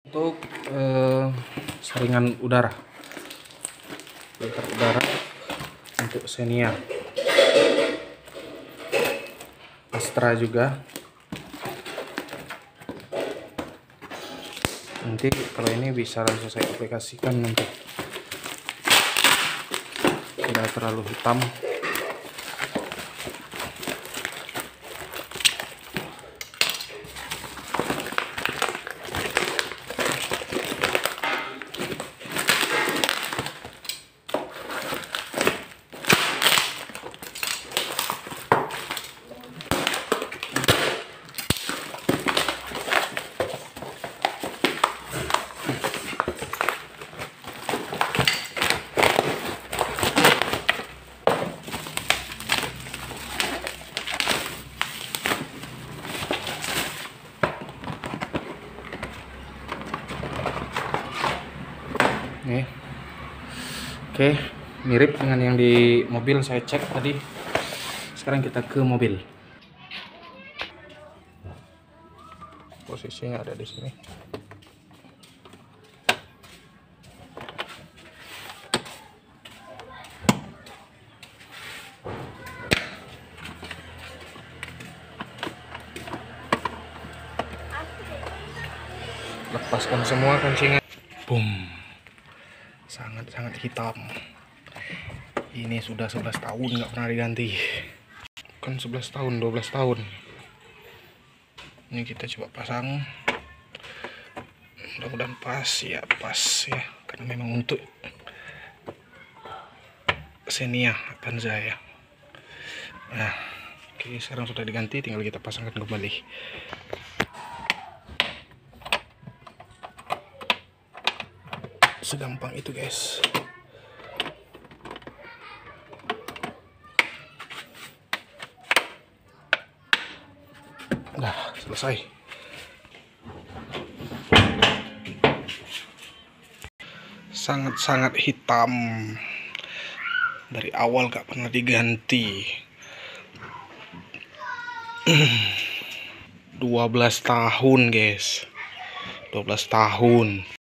Untuk saringan udara, filter udara untuk Xenia, Astra juga. Nanti kalau ini bisa langsung saya aplikasikan, nanti tidak terlalu hitam. Nih. Oke, mirip dengan yang di mobil saya cek tadi. Sekarang kita ke mobil. Posisinya ada di sini. Lepaskan semua kuncingan. Boom. Sangat hitam. Ini sudah 11 tahun nggak pernah diganti. Bukan 11 tahun, 12 tahun. Ini kita coba pasang. Mudah-mudahan pas ya, karena memang untuk Xenia Avanza ya. Nah, oke, sekarang sudah diganti, tinggal kita pasangkan kembali. Segampang itu, guys. Nah, selesai. Sangat hitam. Dari awal gak pernah diganti. 12 tahun, guys. 12 tahun.